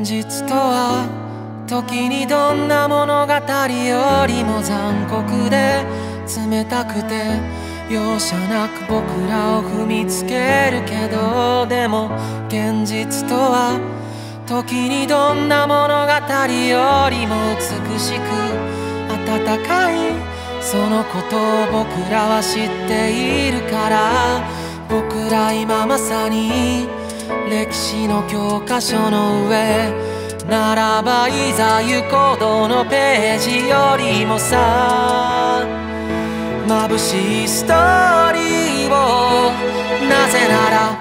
現実とは時にどんな物語よりも残酷で冷たくて容赦なく僕らを踏みつけるけど、でも現実とは時にどんな物語よりも美しく温かい、そのことを僕らは知っているから、僕ら今まさに歴史の教科書の上ならば、いざ行こうどのページよりもさ、眩しいストーリーを、なぜなら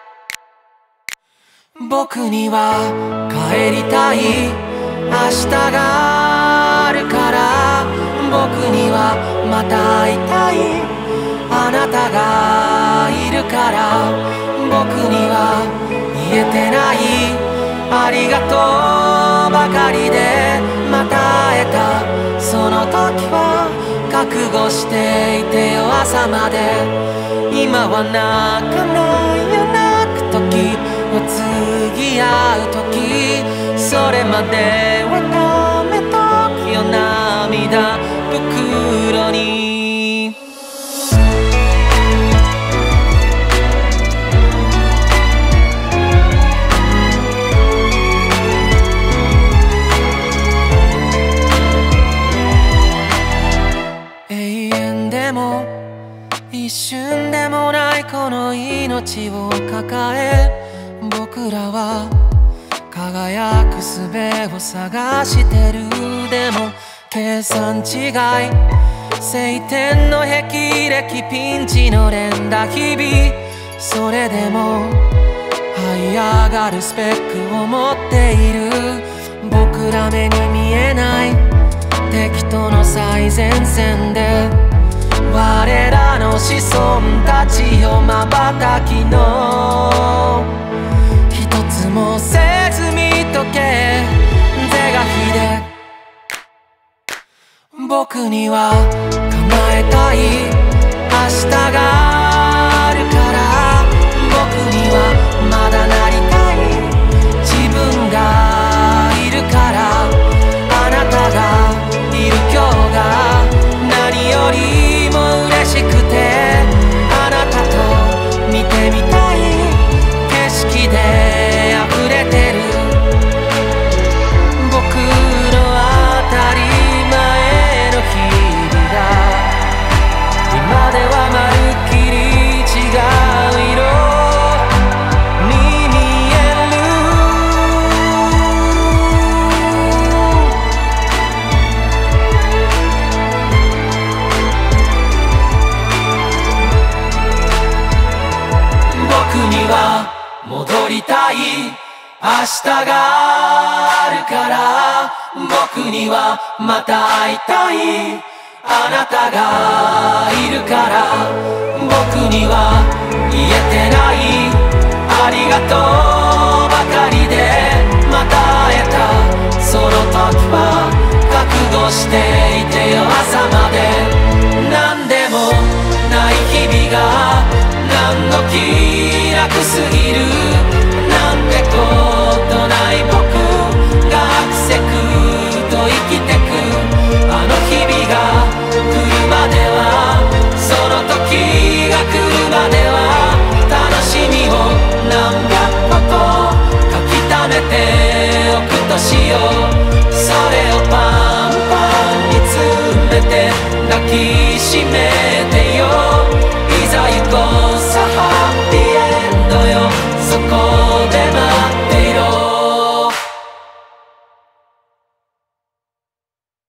僕には帰りたい明日があるから、僕にはまた会いたいあなたがいるから、僕には言えてないありがとうばかりで、また会えたその時は覚悟していてよ朝まで。今は泣かないよ泣く時は次会う時、それまではためとくよ涙袋に。一瞬でもないこの命を抱え、僕らは輝く術を探してる。でも計算違い、晴天の霹靂ピンチの連打日々、それでも這い上がるスペックを持っている。僕ら目に見えない敵との最前線で、我らの子孫たちを瞬きの一つもせず見とけ是が非で、僕には叶えたい明日があるから、僕にはまだなりたい自分がいるから、あなたがいる今日が何より嬉しくて、あなたと見てみたい景色で溢れてる僕の当たり前の日々が、今ではまるっきり違う色に見える。僕には戻りたい明日があるから、僕にはまた会いたいあなたがいるから、僕には言えてないありがとうばかりで、また会えたその時は覚悟していてよ朝まで。何でもない日々が何の気楽すぎるなんてことない、僕がアクセクと生きてくあの日々が来るまでは、その時が来るまでは楽しみを何百個と書き溜めておくとしよう。それをパンパンに詰めて抱きしめ